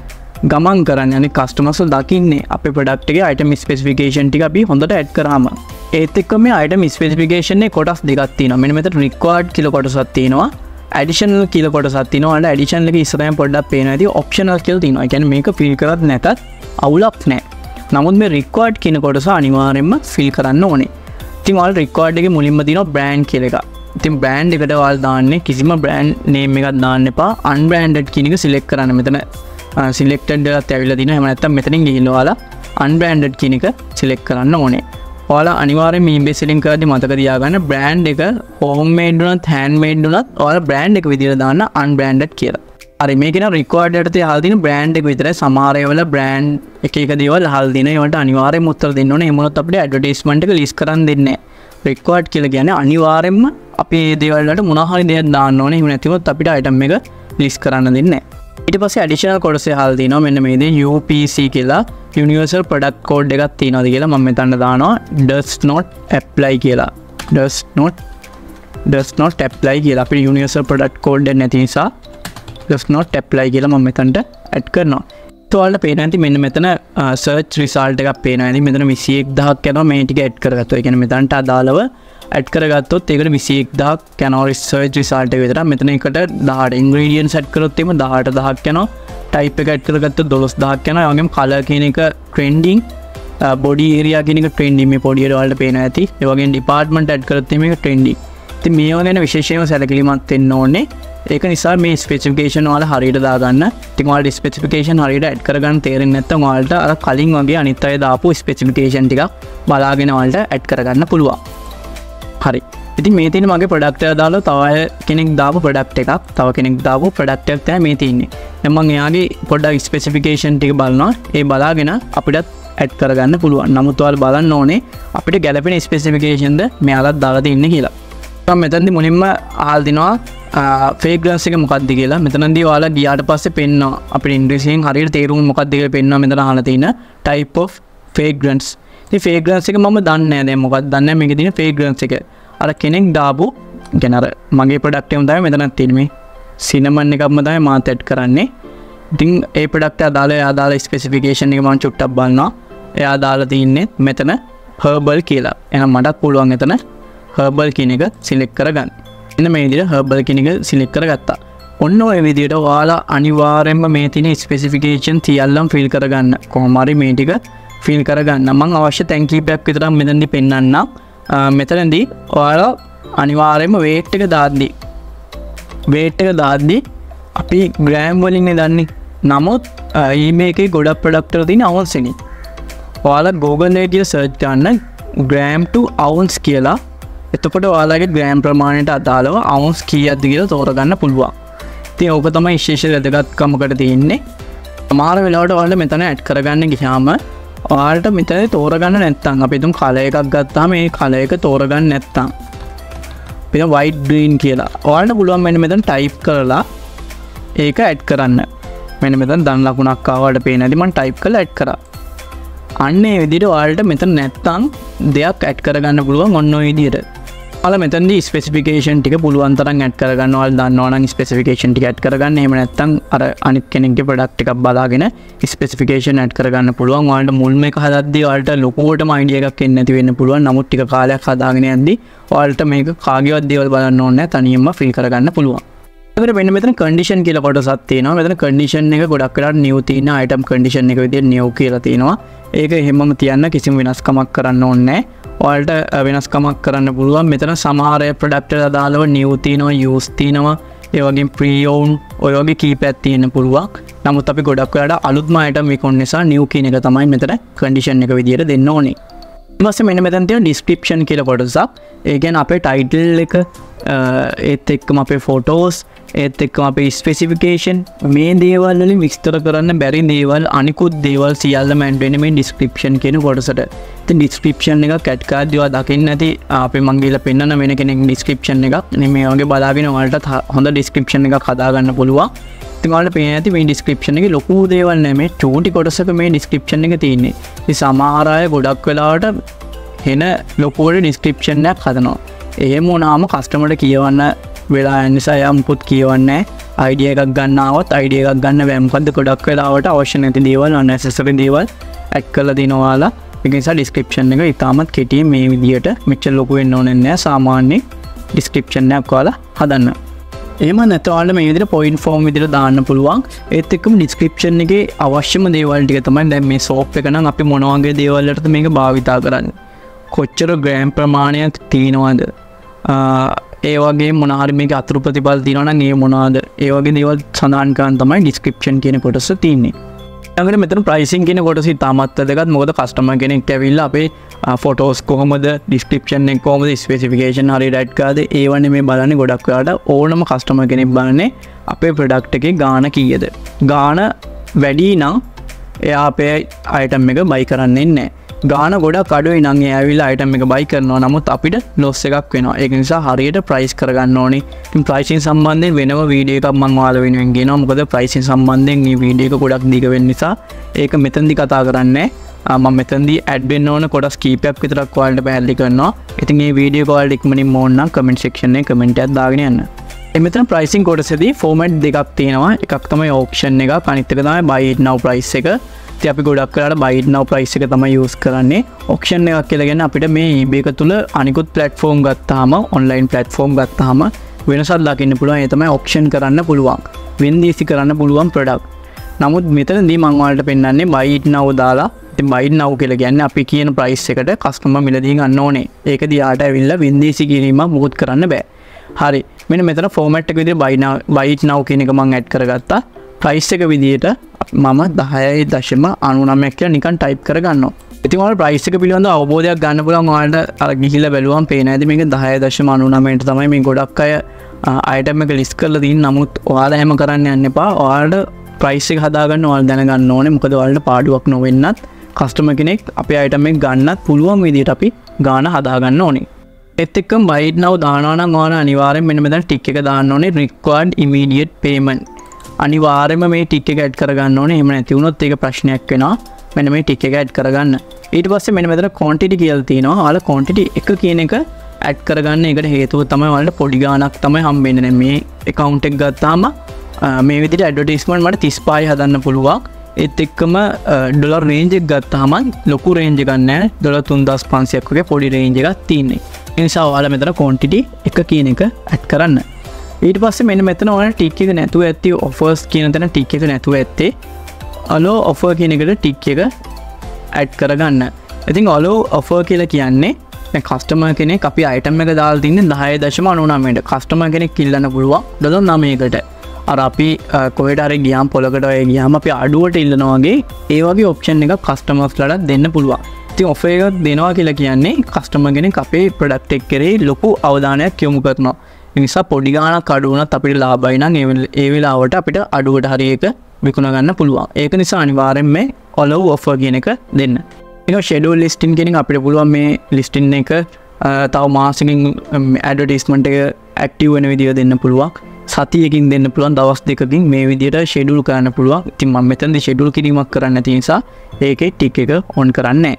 ගමන් කරන්නේ. අනිත් කස්ටමර්ස් දකින්නේ අපේ ප්‍රොඩක්ට් එකේ item specification ටික අපි හොඳට ඇඩ් කරාම. ඒත් එක්ක මේ item specification එකේ කොටස් දෙකක් තියෙනවා. මෙන්න මෙතන required කියලා කොටසක් තියෙනවා. additional කියලා කොටසක් තියෙනවා. අන්න additional එක ඉස්සරහින් පොඩ්ඩක් පේනවා. ඉතින් optional කියලා තියෙනවා. ඒ කියන්නේ මේක fill කරත් නැතත් අවුලක් නැහැ. නමුත් මේ required කියන කොටස අනිවාර්යයෙන්ම fill කරන්න ඕනේ. ඉතින් ඔයාලා required එකේ මුලින්ම තියෙනවා brand කියලා එකක්. ඉතින් brand එකට ඔයාලා දාන්නේ කිසිම brand name එකක් දාන්න එපා. unbranded කියන එක select කරන්න. මෙතන selected එකත් ඇවිල්ලා තිනවා. එහෙම නැත්නම් මෙතනින් ගිහින් ඔයාලා unbranded කියන එක select කරන්න ඕනේ. ඔයාලා අනිවාර්යෙන් මේ eBay selling කරද්දී මතක තියාගන්න brand එක homemade උනත් handmade උනත් ඔයාලා brand එක විදිහට දාන්න unbranded කියලා. හරි මේක න required එකට අහලා තියෙන brand එක විතරයි. සමහර ඒවාල brand එක එක දේවල් අහලා දින ඒවට අනිවාර්යෙන්ම උත්තර දෙන්න ඕනේ. එහෙම වුණොත් අපිට advertisement එක list කරන්න දෙන්නේ නැහැ. required කියලා කියන්නේ අනිවාර්යෙන්ම අපි මේ දේවල් වලට මොනවා හරි දෙයක් දාන්න ඕනේ. එහෙම නැතිවොත් අපිට item එක list කරන්න දෙන්නේ නැහැ. ඊට පස්සේ additional කොටසේ අහලා තිනවා මෙන්න මේ දේ U P C කියලා universal product code එකක් තියෙනවාද කියලා මම මෙතන දානවා does not apply කියලා. does not does not apply කියලා අපේ universal product code එක නැති නිසා does not apply කියලා මම මෙතනට add කරනවා. તો ඔයාලට පේන ඇති මෙන්න මෙතන search result එකක් පේනවා. ඉතින් මෙතන විසි එක් දහසක් යනවා මේ ටික add කරගත්තා. ඒ කියන්නේ මෙතනට අදාළව add කරගත්තොත් ඒකට විසි එක් දහසක් යනවා search result එක විතර. මෙතන එකට දහඅට ingredients add කරොත් එimhe දහඅට දහසක් යනවා. type එක add කරගත්තොත් දොළොස් දහසක් යනවා. ඒ වගේම color කියන එක trending, body area කියන එක trending මේ පොඩියට ඔයාලට පේනවා ඇති. ඒ වගේම department add කරොත් එimhe මේක trending. ඉතින් මේවා ගැන විශේෂයෙන්ම සැලකිලිමත් වෙන්න ඕනේ. ඒක නිසා මේ ස්පෙસિෆිකේෂන් ඔයාලා හරියට දාගන්න. ඉතින් ඔයාලට ස්පෙસિෆිකේෂන් හරියට ඇඩ් කරගන්න තේරෙන්නේ නැත්නම් ඔයාලට අර කලින් වගේ අනිත් අය දාපු ස්පෙસિෆිකේෂන් ටිකක් බලාගෙන ඔයාලට ඇඩ් කරගන්න පුළුවන්. හරි. ඉතින් මේ තියෙන මගේ ප්‍රොඩක්ට් එක දාලා තව අය කෙනෙක් දාපු ප්‍රොඩක්ට් එකක්, තව කෙනෙක් දාපු ප්‍රොඩක්ට් එකක් තමයි මේ තියෙන්නේ. දැන් මම එයාගේ පොඩ්ඩක් ස්පෙસિෆිකේෂන් ටික බලනවා. ඒ බලාගෙන අපිටත් ඇඩ් කරගන්න පුළුවන්. නමුත් ඔයාලා බලන්න ඕනේ අපිට ගැලපෙන ස්පෙસિෆිකේෂන්ද මෙයාලත් දාලා තින්නේ කියලා. මම මෙතනදී මුලින්ම අහලා දිනවා fragrance එක මොකක්ද කියලා. මෙතනදී ඔයාලා ගියාට පස්සේ පෙන්නනවා අපිට ඉංග්‍රීසියෙන් හරියට තේරුම මොකක්ද කියලා පෙන්නනවා. මෙතන අහලා තියෙන type of fragrance. ඉතින් fragrance එක මම දන්නේ නැහැ දැන් මොකක්ද දන්නේ නැහැ මේකේ තියෙන fragrance එක. අර කෙනෙක් දාපු කියන්නේ අර මගේ ප්‍රොඩක්ට් එකම තමයි මෙතනත් තියෙන්නේ මේ cinnamon එකක්ම තමයි මාත් ඇඩ් කරන්නේ. ඉතින් ඒ ප්‍රොඩක්ට් එක දාලා එයා දාලා ස්පෙસિෆිකේෂන් එක මම චුට්ටක් බලනවා. එයා දාලා තින්නේ මෙතන herbal කියලා. එහෙනම් මටත් පුළුවන් එතන herbal කියන එක select කරගන්න. එන්න මේ විදිහට herbal කියන එක select කරගත්තා. ඔන්න ඔය විදිහට ඔයාලා අනිවාර්යයෙන්ම මේ තියෙන ස්පෙસિෆිකේෂන් සියල්ලම fill කරගන්න. කොහොම හරි මේ ටික fill කරගන්න. මම අවශ්‍ය තැන් කීපයක් විතරක් මෙතනදී පෙන්නන්නම්. මෙතනදී ඔයාලා අනිවාර්යයෙන්ම weight එක දාද්දි weight එක දාද්දි අපි gram වලින් නේ දන්නේ. නමුත් eBay එකේ ගොඩක් ප්‍රොඩක්ට් වල තියෙන ounce එකනේ. ඔයාලා Google එකේ ගිහලා search කරන්න gram to ounce කියලා. එතකොට ඔයාලගේ ග්‍රෑම් ප්‍රමාණයට අදාළව අවුන්ස් කීයක්ද කියලා තෝරගන්න පුළුවන්. ඉතින් ඕක තමයි විශේෂ වැදගත්කමකට තියෙන්නේ. සමහර වෙලාවට ඔයාලට මෙතන ඇඩ් කරගන්න ගියාම ඔයාලට මෙතන තෝරගන්න නැත්නම් අපි තුන් කලර් එකක් ගත්තාම මේ කලර් එක තෝරගන්න නැත්නම් පිට white green කියලා. ඔයාලට පුළුවන් මෙන්න මෙතන type කරලා ඒක ඇඩ් කරන්න. මෙන්න මෙතන දන් ලකුණක් ආවට පේන ඇති මම type කරලා ඇඩ් කරා. අන්න ඒ විදිහට ඔයාලට මෙතන නැත්නම් දෙයක් ඇඩ් කරගන්න පුළුවන් ඔන්න ඔය විදිහට. ඔයාලා මෙතනදී ස්පෙસિෆිකේෂන් ටික පුළුවන් තරම් ඇඩ් කරගන්න. ඔයාලා දන්නවා නම් ස්පෙસિෆිකේෂන් ටික ඇඩ් කරගන්න. එහෙම නැත්නම් අර අනිත් කෙනෙක්ගේ ප්‍රොඩක්ට් එකක් බලාගෙන ස්පෙસિෆිකේෂන් ඇඩ් කරගන්න පුළුවන්. ඔයාලට මුල්ම එක හදද්දී ඔයාලට ලොකුවටම අයිඩියා එකක් එන්නේ නැති වෙන්න පුළුවන්. නමුත් ටික කාලයක් හදාගෙන යද්දී ඔයාලට මේක කාගේවත් දේවල් බලන්න ඕනේ නැහැ. තනියම ෆිල් කරගන්න පුළුවන්. ඒකට මෙන්න මෙතන condition කියලා කොටසක් තියෙනවා. මෙතන condition එක ගොඩක් වෙලාවට new තියෙන item condition එක විදිහට new කියලා තියෙනවා. ඒක එහෙමම තියන්න කිසිම වෙනස්කමක් කරන්න ඕනේ නැහැ. ඔයාලට වෙනස්කමක් කරන්න පුළුවන්. මෙතන සමහර ප්‍රොඩක්ට් වල අදාළව new තියෙනවා, used තියෙනවා, ඒ වගේම pre-owned ඔය වගේ කීපයක් තියෙන්න පුළුවන්. නමුත් අපි ගොඩක් වෙලාවට අලුත්ම item විකුණන නිසා new කියන එක තමයි මෙතන condition එක විදිහට දෙන්න ඕනේ. ඊට පස්සේ මෙන්න මෙතන තියෙන description කියලා කොටසක්. ඒ කියන්නේ අපේ title එක ඒත් එක්කම අපේ photos ඒත් එක්කම අපේ ස්පෙસિෆිකේෂන් මේ දේවල් වලින් විස්තර කරන්න බැරි දේවල් අනිකුත් දේවල් සියල්ලම ඇඩ් වෙන්නේ මේ description කියන කොටසට. ඉතින් description එකක් ඇඩ් කරද්දී ඔයා දකින්න ඇති අපි මං ගිහලා පෙන්නන වෙන කෙනෙක් description එකක්. ඉතින් මේ වගේ බලාගෙන ඔයාලට හොඳ description එකක් හදාගන්න පුළුවන්. ඉතින් ඔයාලට පේන ඇති මේ description එකේ ලොකු දේවල් නෑ මේ චූටි කොටසක මේ description එක තියෙන්නේ. ඉතින් සමහර අය ගොඩක් වෙලාවට එන ලොකුවට description එකක් හදනවා. එහෙම වුණාම කස්ටමර්ට කියවන්න වෙලා යන නිසා එයා මුකුත් කියවන්නේ අයිඩියා එකක් ගන්න ආවොත් අයිඩියා එකක් ගන්න බෑ. මොකද ගොඩක් වෙලාවට අවශ්‍ය නැති දේවල් unnecessary දේවල් ඇඩ් කරලා දෙනවා ඔයාලා. ඒක නිසා description එක ඉතාමත් කෙටියෙන් මේ විදියට මෙච්චර ලොකු වෙන්න ඕනේ නැහැ. සාමාන්‍ය description එකක් ඔයාලා හදන්න. එහෙම නැත්නම් ඔයාලා මේ විදිහට point form විදිහට දාන්න පුළුවන්. ඒත් එක්කම description එකේ අවශ්‍යම දේවල් ටික තමයි දැන් මේ soap එක නම් අපි මොන වගේ දේවල් වලටද මේක භාවිතා කරන්නේ. කොච්චර ග්‍රෑම් ප්‍රමාණයක් තියෙනවද? ඒ වගේ මොන හරි මේක අතුරු ප්‍රතිඵල තියෙනවා නම් ඒ මොනවාද? ඒ වගේ දේවල් සඳහන් කරන් තමයි description කියන කොටස තියෙන්නේ. ඊළඟට මෙතන pricing කියන කොටස ඉතාමත් වැදගත්. මොකද customer කෙනෙක් ඇවිල්ලා අපේ ෆොටෝස් කොහොමද, description එක කොහොමද, specification හරියට ඇඩ් කරාද, ඒවනේ මේ බලන්නේ. ගොඩක් වෙලාවට ඕනම customer කෙනෙක් බලන්නේ අපේ product එකේ ගාණ කීයද. ගාණ වැඩි නම් එයා අපේ item එක buy කරන්නේ නැහැ. ගාන ගොඩක් අඩුයි නම් ඒ ඇවිල්ලා item එක buy කරනවා. නමුත් අපිට loss එකක් වෙනවා. ඒක නිසා හරියට price කරගන්න ඕනේ. ඉතින් pricing සම්බන්ධයෙන් වෙනම වීඩියෝ එකක් මම ඔයාලා වෙනුවෙන් ගෙනවා. මොකද pricing සම්බන්ධයෙන් මේ වීඩියෝ එක ගොඩක් දිග වෙන්න නිසා ඒක මෙතනදී කතා කරන්නේ. මම මෙතනදී add වෙන්න ඕන කොටස් කීපයක් විතරක් ඔයාලට පැහැදිලි කරනවා. ඉතින් මේ වීඩියෝ එක ඔයාලට ඉක්මනින්ම ඕන නම් comment section එකේ comment එකක් දාගෙන යන්න. මෙතන pricing කොටසේදී format දෙකක් තියෙනවා. එකක් තමයි auction එක, අනිත් එක තමයි buy it now price එක. ඉතින් අපි ගොඩක් වෙලාවට buy it now price එක තමයි use කරන්නේ. auction එකක් කියලා කියන්නේ අපිට මේ eBay එක තුල අනිකුත් platform ගත්තාම, online platform ගත්තාම වෙනසක් දකින්න පුළුවන්. ඒ තමයි auction කරන්න පුළුවන්, වෙන්දීසි කරන්න පුළුවන් product. නමුත් මෙතනදී මම ඔයාලට පෙන්නන්නේ buy it now දාලා. ඉතින් buy it now කියලා කියන්නේ අපි කියන price එකට customer මිලදී ගන්න ඕනේ. ඒකදී යාට ඇවිල්ලා වෙන්දීසි කිරීමක් මුකුත් කරන්න බෑ. හරි. මෙන්න මෙතන format එක විදිහට buy now buy it now කියන එක මම add කරගත්තා. price එක විදිහට මම දහයයි දශම අනූනමයක් කියලා නිකන් type කරගන්නවා. ඉතින් ඔයාලා price එක පිළිබඳව අවබෝධයක් ගන්න පුළුවන්. ඔයාලට අර ගිහිල්ලා බැලුවම පේන ඇති මේක දහයයි දශම අනූනමයට තමයි මේ ගොඩක් අය item එක list කරලා තියෙන්නේ. නමුත් ඔයාලා හැම කරන්න යන්න එපා. ඔයාලට price එක හදාගන්න ඔයාලා දැනගන්න ඕනේ. මොකද ඔයාලට පාඩුවක් නොවෙන්නත් customer කෙනෙක් අපේ item එක ගන්නත් පුළුවන් විදිහට අපි ගාණ හදාගන්න ඕනේ. ඒත් එක්කම buy it now දානවා නම් ඔයාලා අනිවාර්යෙන් මෙන්න මෙතන tick එක දාන්න ඕනේ required immediate payment. අනිවාර්යයෙන්ම මේ tick එක add කරගන්න ඕනේ. එහෙම නැති වුණොත් ඒක ප්‍රශ්නයක් වෙනවා. මෙන්න මේ tick එක add කරගන්න. ඊට පස්සේ මෙන්න මෙතන quantity කියලා තියෙනවා. ඔයාලා quantity එක කියන එක add කරගන්න. ඒකට හේතුව තමයි ඔයාලට පොඩි ගාණක් තමයි හම්බෙන්නේ. මේ account එක ගත්තාම මේ විදිහට advertisement මට තිස් පහයි හදන්න පුළුවන්. ඒත් එක්කම ඩොලර් රේන්ජ් එක ගත්තාම ලොකු රේන්ජ් එකක් නැහැ. ඩොලර් තුන්දාස් පන්සියයක් වගේ පොඩි රේන්ජ් එකක් තියෙන්නේ. ඒ නිසා ඔයාලා මෙතන quantity එක කියන එක add කරන්න. ඊට පස්සේ මෙන්න මෙතන ඔයාලා tick එක නැතුව ඇත්තේ offers කියන තැන tick එක නැතුව ඇත්තේ allow offer කියන එකට tick එක add කරගන්න. ඉතින් allow offer කියලා කියන්නේ දැන් customer කෙනෙක් අපි item එක දාලා තින්නේ දහය දශම අනූනමයට. customer කෙනෙක් ඉල්ලන්න පුළුවන් ඩොලර් නවයකට. අර අපි කොහෙට හරි ගියාම පොලකට ඔය ගියාම අපි අඩුවට ඉල්ලනවා වගේ ඒ වගේ option එකක් customers ලට දෙන්න පුළුවන්. ඉතින් offer එකක් දෙනවා කියලා කියන්නේ customer කෙනෙක් අපේ product එක කෙරෙහි ලොකු අවධානයක් යොමු කරනවා. ඒ නිසා පොඩි ගාණක් අඩු වුණත් අපිට ලාභයි නම් ඒ වෙලාවට අපිට අඩුවට හරි එක විකුණ ගන්න පුළුවන්. ඒක නිසා අනිවාර්යෙන් මේ allow offer කියන එක දෙන්න. ඊළඟ schedule listing කියන එක අපිට පුළුවන් මේ listing එක තව මාසෙකින් advertisement එක active වෙන විදිය දෙන්න පුළුවන්. සතියකින් දෙන්න පුළුවන්, දවස් දෙකකින් මේ විදියට schedule කරන්න පුළුවන්. ඉතින් මම මෙතනදී schedule කිරීමක් කරන්න නැති නිසා ඒකේ tick එක on කරන්නේ නැහැ.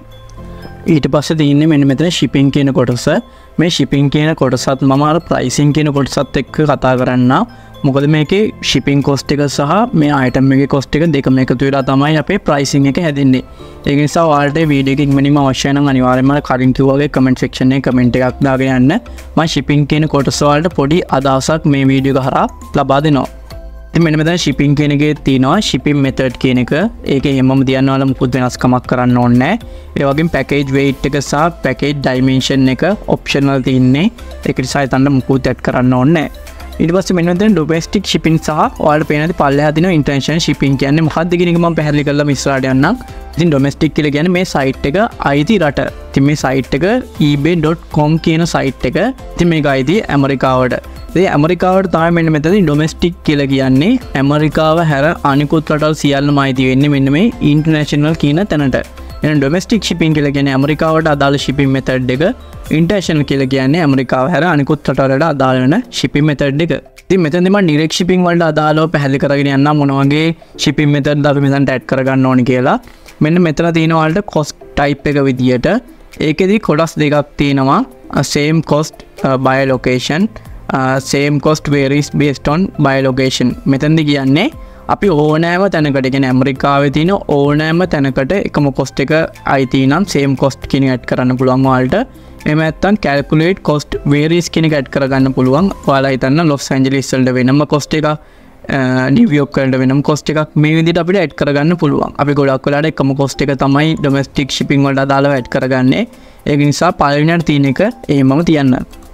ඊට පස්සේ තියෙන්නේ මෙන්න මෙතන shipping කියන කොටස. මේ shipping කියන කොටසත් මම අර pricing කියන කොටසත් එක්ක කතා කරන්න. මොකද මේකේ shipping cost එක සහ මේ item එකේ cost එක දෙකම එකතු වෙලා තමයි අපේ pricing එක හැදෙන්නේ. ඒක නිසා ඔයාලට වීඩියෝ එකකින් මිනිමම අවශ්‍ය නම් අනිවාර්යයෙන්ම කලින් කිව්වා වගේ comment section එකේ comment එකක් දාගෙන යන්න. මම shipping කියන කොටස වලට පොඩි අදහසක් මේ වීඩියෝ එක හරහා ලබා දෙනවා. ඉතින් මෙන්න මෙතන shipping කියන එකේ තියෙනවා shipping method කියන එක. ඒකේ හැමෝම තියන්න ඕන මුකුත් වෙනස්කමක් කරන්න ඕනේ නැහැ. ඒ වගේම package weight එක සහ package dimension එක optional තියෙන්නේ. ඒක නිසා හිතන්න මුකුත් add කරන්න ඕනේ නැහැ. ඊට පස්සේ මෙන්න මෙතන domestic shipping සහ ඔයාලට පේන දේ පල්ලෙහා දින international shipping කියන්නේ මොකක්ද කියන එක මම පැහැදිලි කරලා ඉස්සරහට යන්නම්. ඉතින් domestic කියලා කියන්නේ මේ site එක අයිති රට. ඉතින් මේ site එක ebay dot com කියන site එක. ඉතින් මේක අයිති ඇමරිකාවට. ඉතින් ඇමරිකාවට තමයි මෙන්න මෙතනදී domestic කියලා කියන්නේ. ඇමරිකාව හැර අනිකුත් රටවල් සියල්ලම අයිති වෙන්නේ මෙන්න මේ international කියන තැනට. එහෙනම් domestic shipping කියලා කියන්නේ ඇමරිකාවට අදාළ shipping method එක. international කියලා කියන්නේ ඇමරිකාව හැර අනිකුත් රටවලට අදාළ වෙන shipping method එක. ඉතින් මෙතනදී මම direct shipping වලට අදාළව පැහැදිලි කරගෙන යන්නම් මොන වගේ shipping method අපි මෙතනට add කරගන්න ඕනි කියලා. මෙන්න මෙතන තියෙන වලට cost type එක විදියට ඒකෙදි කොටස් දෙකක් තියෙනවා. same cost uh, by location same cost varies based on by location. මෙතනදී කියන්නේ අපි ඕනෑම තැනකට කියන්නේ ඇමරිකාවේ තියෙන ඕනෑම තැනකට එකම cost එක අයිති නම් same cost කියන එක add කරන්න පුළුවන් ඔයාලට. එහෙම නැත්නම් calculate cost varies කියන එක add කරගන්න පුළුවන්. ඔයාලා හිතන්න Los Angeles වලට වෙනම cost එකක්, New York වලට වෙනම cost එකක් මේ විදිහට අපිට add කරගන්න පුළුවන්. අපි ගොඩක් වෙලාවට එකම cost එක තමයි domestic shipping වලට අදාළව add කරගන්නේ. ඒක නිසා පළවෙනියට තියෙන එක එහෙමම තියන්න.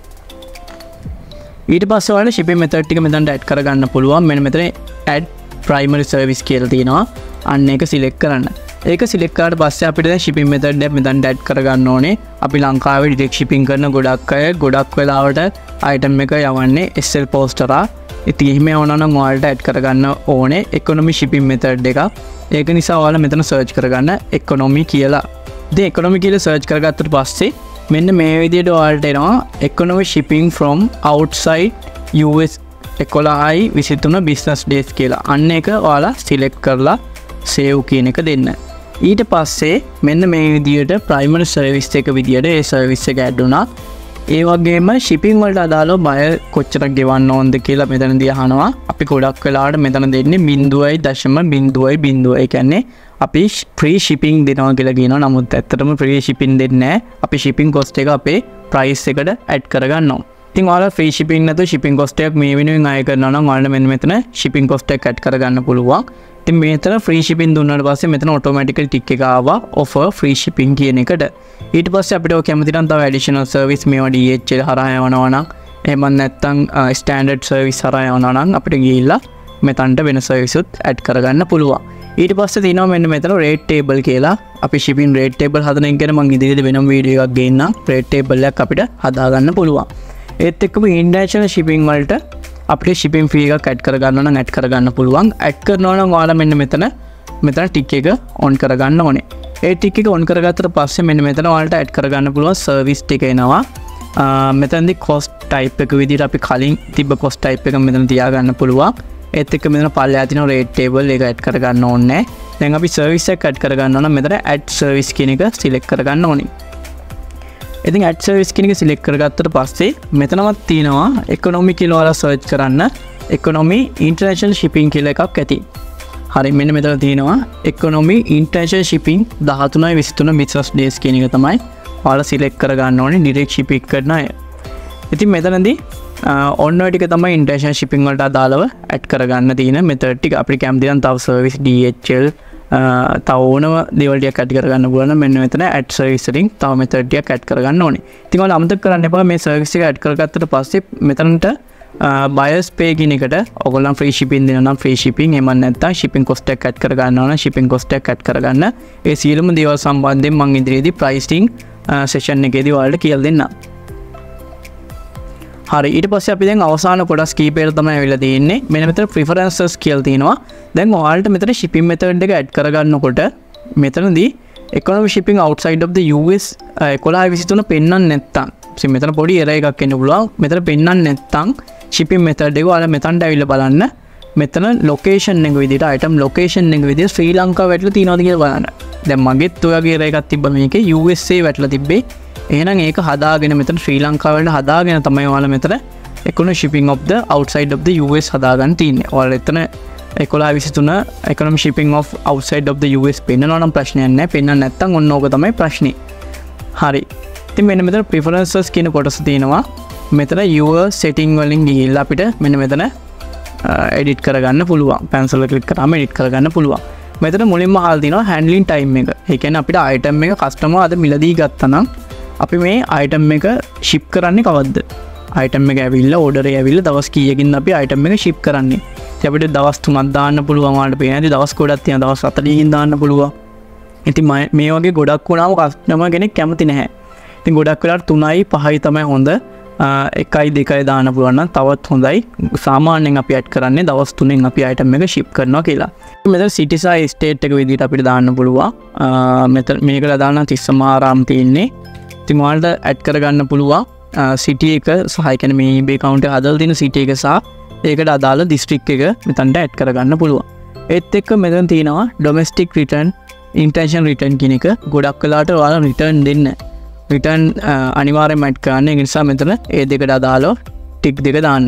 ඊට පස්සේ ඔයාලා shipping method ටික මෙතනට add කරගන්න පුළුවන්. මෙන්න මෙතන add primary service කියලා තියෙනවා. අන්න ඒක select කරන්න. ඒක select කරාට පස්සේ අපිට දැන් shipping method එක මෙතනට add කරගන්න ඕනේ. අපි ලංකාවේ direct shipping කරන ගොඩක් අය ගොඩක් වෙලාවට item එක යවන්නේ S L post කරා. ඉතින් එහෙම වුණා නම් ඔයාලට add කරගන්න ඕනේ economy shipping method එකක්. ඒක නිසා ඔයාලා මෙතන search කරගන්න economy කියලා. ඉතින් economy කියලා search කරගත්තට පස්සේ මෙන්න මේ විදිහට ඔයාලට එනවා economy shipping from outside U S එකොළහයි විසිතුන business days කියලා. අන්න එක ඔයාලා select කරලා save කියන එක දෙන්න. ඊට පස්සේ මෙන්න මේ විදිහට primary service එක විදිහට ඒ service එක add වුණා. ඒ වගේම shipping වලට අදාළව buyer කොච්චරක් ගෙවන්න ඕනද කියලා මෙතනදී අහනවා. අපි ගොඩක් වෙලාවට මෙතන දෙන්නේ බිංදුවයි දශම බිංදුවයි බිංදුව. ඒ කියන්නේ අපි free shipping දෙනවා කියලා කියනවා. නමුත් ඇත්තටම free shipping දෙන්නේ නැහැ. අපි shipping cost එක අපේ price එකට add කරගන්නවා. ඉතින් ඔයාලා free shipping නැතුව shipping cost එකක් මේ වෙනුවෙන් අය කරනවා නම් ඔයාලා මෙන්න මෙතන shipping cost එක add කරගන්න පුළුවන්. ඉතින් මෙතන free shipping දුන්නාට පස්සේ මෙතන automatically tick එක ආවා offer free shipping කියන එකට. ඊට පස්සේ අපිට ඔය කැමති නම් තව additional service මේවා D H L හරහා යවනවා නම් එහෙම නැත්නම් standard service හරහා යවනවා නම් අපිට ගිහිල්ලා මෙතනට වෙන service උත් add කරගන්න පුළුවන්. ඊට පස්සේ තියෙනවා මෙන්න මෙතන rate table කියලා. අපි shipping rate table හදන එක ගැන මම ඉදිරියට වෙනම වීඩියෝ එකක් ගේන්නම්. rate table එකක් අපිට හදාගන්න පුළුවන්. ඒත් එක්කම international shipping වලට අපිට shipping fee එකක් add කරගන්න නම් add කරගන්න පුළුවන්. add කරනවා නම් ඔයාලා මෙන්න මෙතන මෙතන tick එක on කරගන්න ඕනේ. ඒ tick එක on කරගත්තට පස්සේ මෙන්න මෙතන ඔයාලට add කරගන්න පුළුවන් service ටික එනවා. මෙතනදී cost type එක විදිහට අපි කලින් තිබ්බ cost type එක මෙතන තියාගන්න පුළුවන්. ඒත් එක්ක මෙතන පල්ලෙහා තියෙන rate table එක add කරගන්න ඕනේ. දැන් අපි service එක add කරගන්නවා නම් මෙතන add service කියන එක select කරගන්න ඕනේ. ඉතින් add service කියන එක select කරගත්තට පස්සේ මෙතනවත් තියෙනවා economy කියලා ඔයාලා search කරන්න. economy international shipping කියලා එකක් ඇති. හරි මෙන්න මෙතන තියෙනවා economy international shipping දහතුනයි විසිතුන business days කියන එක තමයි ඔයාලා select කරගන්න ඕනේ direct shipping කරන අය. ඉතින් මෙතනදී ඔන්න ඔය ටික තමයි international shipping වලට අදාළව add කරගන්න තියෙන method ටික. අපිට කැමති නම් තව service D H L තව ඕනම දේවල් ටිකක් add කරගන්න පුළුවන් නම් මෙන්න මෙතන add service එකෙන් තව method ටිකක් add කරගන්න ඕනේ. ඉතින් ඔයාලා අමතක කරන්න එපා මේ service එක add කරගත්තට පස්සේ මෙතනට buyers pay කියන එකට ඔයගොල්ලන් free shipping දෙනවා නම් free shipping එහෙම නැත්නම් shipping cost එක add කරගන්නවා නම් shipping cost එක add කරගන්න. ඒ සියලුම දේවල් සම්බන්ධයෙන් මම ඉදිරියේදී pricing session එකේදී ඔයාලට කියලා දෙන්නම්. හරි ඊට පස්සේ අපි දැන් අවසාන කොටස් කීපයකට තමයි අවිලා තියෙන්නේ. මෙන්න මෙතන preferences කියලා තියෙනවා. දැන් ඔයාලට මෙතන shipping method එක add කරගන්නකොට මෙතනදී economy shipping outside of the U S එකොළහයි විසිතුන පෙන්වන්න නැත්තම් ඉතින් මෙතන පොඩි error එකක් එන්න පුළුවන්. මෙතන පෙන්වන්න නැත්තම් shipping method එක ඔයාලා මෙතනට අවිලා බලන්න. මෙතන location එක විදිහට item location එක විදිහට ශ්‍රී ලංකාව වැටලා තියෙනවද කියලා බලන්න. දැන් මගෙත් ඔයගේ error එකක් තිබ්බ මේකේ U S A වැටලා තිබ්බේ. එහෙනම් ඒක හදාගෙන මෙතන ශ්‍රී ලංකාව වලට හදාගෙන තමයි ඔයාලා මෙතන economy shipping of the outside of the U S හදාගන්න තියෙන්නේ. ඔයාලා එතන එකොළහයි විසිතුන economy shipping of outside of the U S පෙන්නනවා නම් ප්‍රශ්නයක් නැහැ. පෙන්නන්න නැත්නම් ඔන්න ඕක තමයි ප්‍රශ්නේ. හරි. ඉතින් මෙන්න මෙතන preferences කියන කොටස තියෙනවා. මෙතන your setting වලින් ගිහිල්ලා අපිට මෙන්න මෙතන edit කරගන්න පුළුවන්. pencil එක click කරාම edit කරගන්න පුළුවන්. මෙතන මුලින්ම අහලා තියෙනවා handling time එක. ඒ කියන්නේ අපිට item එක customer අද මිලදී ගත්තා නම් අපි මේ item එක ship කරන්නේ කවද්ද? item එක ඇවිල්ලා order එක ඇවිල්ලා දවස් කීයකින් අපි item එක ship කරන්නේ. ඉතින් අපිට දවස් තුනක් දාන්න පුළුවන්. ඔයාලට පේන්නේ දවස් ගොඩක් තියෙනවා. දවස් හතලිහකින් දාන්න පුළුවන්. ඉතින් මේ වගේ ගොඩක් වුණාම customer කෙනෙක් කැමති නැහැ. ඉතින් ගොඩක් වෙලාවට තුනයි පහයි තමයි හොඳ. එකයි දෙකයි දාන්න පුළුවන් නම් තවත් හොඳයි. සාමාන්‍යයෙන් අපි add කරන්නේ දවස් තුනෙන් අපි item එක ship කරනවා කියලා. මෙතන city සහ state එක විදිහට අපිට දාන්න පුළුවන්. මෙතන මේකට දාන්න තිස්සමාරාම් තියෙන්නේ. ඉතින් ඔයාලට add කරගන්න පුළුවන් city එක සහ ඒ කියන්නේ මේ eBay account එක හදලා තියෙන city එක සහ ඒකට අදාළ district එක මෙතනට add කරගන්න පුළුවන්. ඒත් එක්ක මෙතන තියෙනවා domestic return international return කියන එක. ගොඩක් වෙලාවට ඔයාලා return දෙන්න return අනිවාර්යයෙන්ම add කරන්න. ඒ නිසා මෙතන ඒ දෙකට අදාළව ටික් දෙක දාන්න.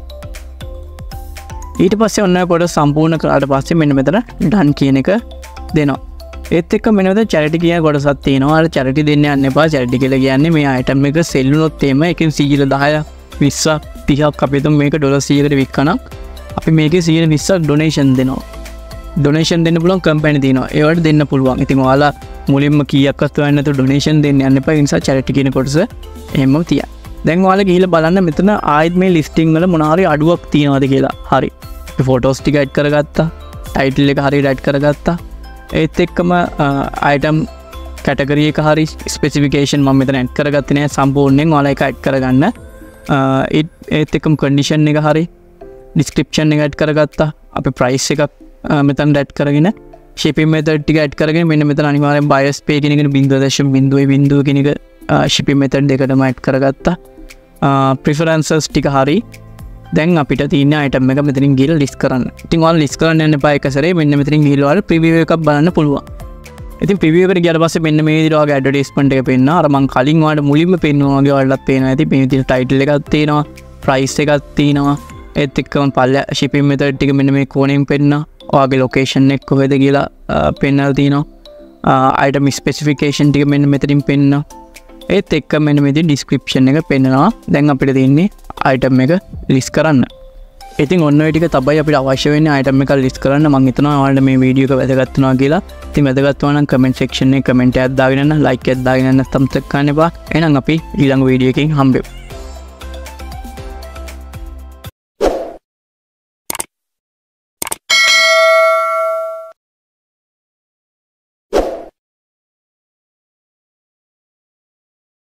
ඊට පස්සේ ඔන්න කොට සම්පූර්ණ කරාට පස්සේ මෙන්න මෙතන ඩන් කියන එක දෙනවා. ඒත් එක්ක මෙන්න මෙතන චැරිටි කියන කොටසක් තියෙනවා. අර චැරිටි දෙන්න යන්න එපා. චැරිටි කියලා කියන්නේ මේ අයිටම් එක සෙල් වුණොත් එහෙම එකෙන් සීල දහයක් විස්සක් තිහක් අපි හිතමු මේක ඩොලර් සීයකට වික්කනම් අපි මේකේ සීල විස්සක් ඩොනේෂන් දෙනවා. ඩොනේෂන් දෙන්න පුළුවන් කම්පැනි තියෙනවා. ඒවට දෙන්න පුළුවන්. ඉතින් ඔයාලා මුලින්ම කීයක්වත් හොයන්න නැතුව ඩොනේෂන් දෙන්න යන්න එපා. ඒ නිසා චැරිටි කියන කොටස එහෙමම තියන්න. දැන් ඔයාලා ගිහිල්ලා බලන්න මෙතන ආයෙත් මේ ලිස්ටිං වල මොන හරි අඩුවක් තියෙනවද කියලා. හරි. අපි ෆොටෝස් ටික ඇඩ් කරගත්තා. ටයිටල් එක හරියට ඇඩ් කරගත්තා. ඒත් එක්කම අයිටම් කැටගරි එක හරි ස්පෙසිෆිකේෂන් මම මෙතන ඇඩ් කරගත්තේ නෑ සම්පූර්ණයෙන්. ඔයාලා ඒක ඇඩ් කරගන්න. ඒත් එක්කම කන්ඩිෂන් එක හරි ඩිස්ක්‍රිප්ෂන් එක ඇඩ් කරගත්තා. අපි ප්‍රයිස් එකක් මෙතන ඇඩ් කරගෙන shipping method ටික ඇඩ් කරගෙන මෙන්න මෙතන අනිවාර්යෙන් buyers pay කියන එක zero point zero කියන එක shipping method දෙකටම ඇඩ් කරගත්තා. preferences ටික හරි. දැන් අපිට තියෙන item එක මෙතනින් ගිහලා list කරන්න. ඉතින් ඔයාලා list කරන්න යන්න එපා එක සැරේ. මෙන්න මෙතනින් ගිහලා ඔයාලා preview එකක් බලන්න පුළුවන්. ඉතින් preview එකට ගියාට පස්සේ මෙන්න මේ විදිහට ඔයාගේ advertisement එක පෙන්නනවා. අර මම කලින් ඔයාලට මුලින්ම පෙන්නුවා වගේ ඔයාලට පේනවා ඇති. මේ විදිහට title එකක් තියෙනවා, price එකක් තියෙනවා. ඒත් එක්කම පල්ල shipping method ටික මෙන්න මේ කෝණයෙන් පෙන්නනවා. ඔයාගේ location එක කොහෙද කියලා පෙන්නලා තියෙනවා. item specification ටික මෙන්න මෙතනින් පෙන්නනවා. ඒත් එක්ක මෙන්න මේ විදිහට description එක පෙන්නනවා. දැන් අපිට තියෙන්නේ item එක list කරන්න. ඉතින් ඔන්න ඔය ටික තමයි අපිට අවශ්‍ය වෙන්නේ item එක list කරන්න. මම හිතනවා ඔයාලට මේ වීඩියෝ එක වැදගත් වෙනවා කියලා. ඉතින් වැදගත් වුණා නම් comment section එකේ comment එකක් දාගෙන යන්න, like එකක් දාගෙන යන්න, thumbs up ගන්න එපා. එහෙනම් අපි ඊළඟ වීඩියෝ එකකින් හම්බෙමු.